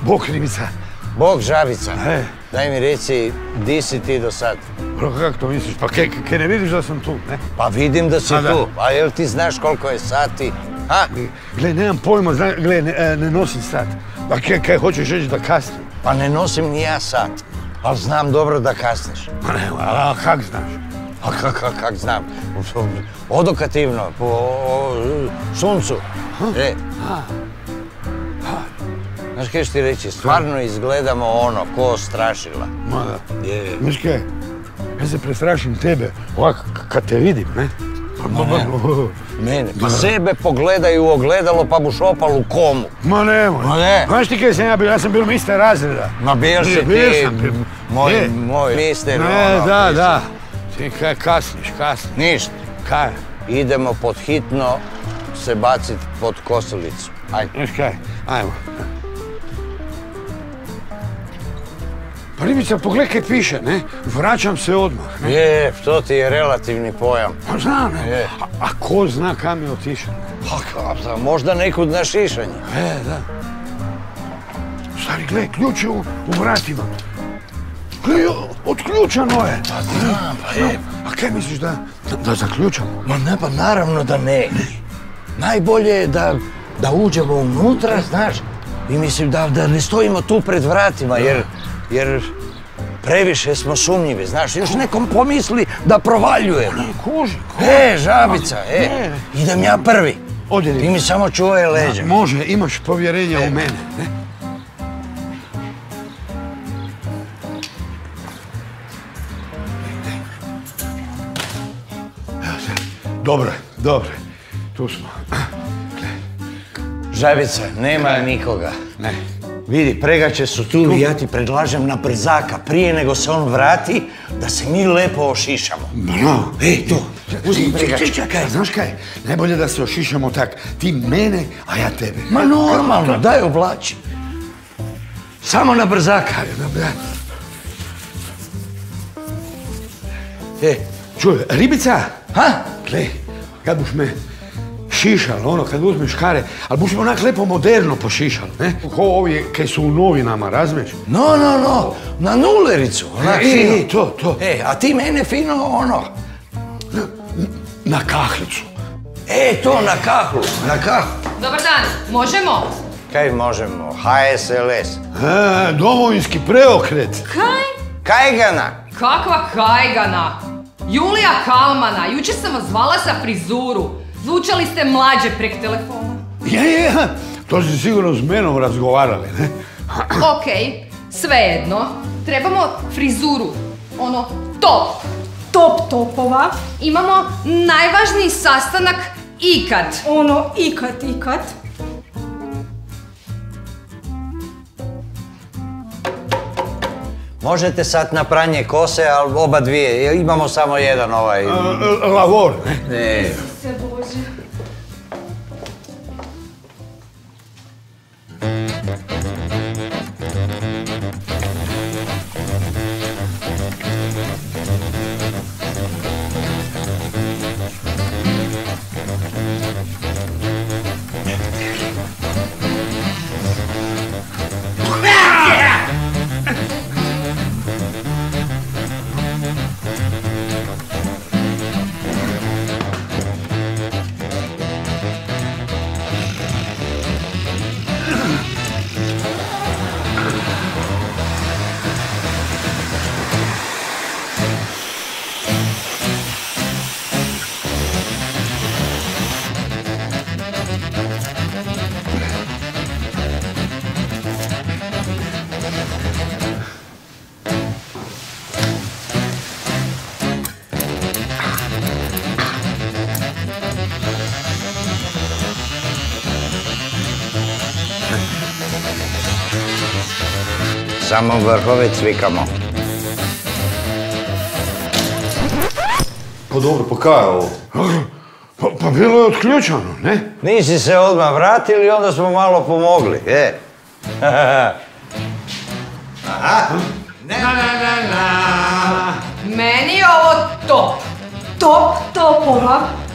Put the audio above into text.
Bog Ribica. Bog Žabica. Daj mi reci, di si ti do sad? Kako to misliš? Pa kaj ne vidiš da sam tu, ne? Pa vidim da si tu. A jel ti znaš koliko je sati? Ha? Gle, nemam pojma, gle, ne nosim sat. A kaj hoćeš reći da kasnim? Pa ne nosim ni ja sat. Ali znam dobro da kasniš. Pa ne, a kak znaš? A kak znam? Odokativno, po suncu. Znaš kaj ću ti reći, stvarno izgledamo ono, ko strašila. Ma da. Znaš kaj, ja se prestrašim tebe, ovako kad te vidim, ne? Mene? Pa sebe pogledaj u ogledalo pa buš opal u komu. Ma nemoj. Znaš ti kaj sam ja bio, ja sam bio mister razreda. Ma bil si ti moj mister. Ne, da. Ti kaj kasniš. Ništa. Kaj? Idemo pod hitno se bacit pod kosilicu. Ajde. Znaš kaj, ajmo. Pa Ribica, pogledaj kaj piše, ne? Vraćam se odmah, ne? Je, to ti je relativni pojam. Pa znam, ne? A ko zna kam je otišao? Pa možda nekud na šišanje. Da. Stari, gledaj, ključ je u vratima. Gledaj, otključano je. Pa znam, pa je. A kaj misliš da zaključamo? Ma ne, pa naravno da ne. Najbolje je da uđemo unutra, znaš. I mislim da ne stojimo tu pred vratima, jer previše smo sumnjivi, znaš, još nekom pomisli da provaljujemo. Kuži. Žabica, idem ja prvi. Ti mi samo čuvaj leđa. Može, imaš povjerenja u mene, ne? Dobro, tu smo. Žabica, nema nikoga. Ne. Vidi, pregače su tu i ja ti predlažem na brzaka, prije nego se on vrati, da se mi lepo ošišamo. Bravo. To, uzmi pregače. Čekaj, znaš kaj? Najbolje da se ošišamo tak, ti mene, a ja tebe. Ma normalno, daj oblači. Samo na brzaka. Čuj, Ribica? Ha? Gle, kad buš me šišalo, ono, kad uzmeš kare, ali buš me onak lepo moderno pošišalo, ne? Ko ovi kaj su u novinama, razumiješ? No, na nulericu, onak fino. To. A ti mene fino, ono... Na kahlicu. To, na kahlu. Dobar dan, možemo? Kaj možemo? HSLS. Domovinski preokret. Kaj? Kajgana. Kakva Kajgana? Julija Kalmana, jučer sam vas zvala za frizuru. Zvučali ste mlađe prek telefona. Je, to ste sigurno s menom razgovarali, ne? Okej, svejedno. Trebamo frizuru. Ono, top topova. Imamo najvažniji sastanak ikad. Ono, ikad. Možete sad na pranje kose, ali oba dvije. Imamo samo jedan ovaj... Lavor, ne? Se Bože. Samo vrhove cvikamo. Pa dobro, pa kaj je ovo? Pa bilo je otključano, ne? Nisi se odmah vratili, onda smo malo pomogli, Aha. Meni je ovo top. Top topova.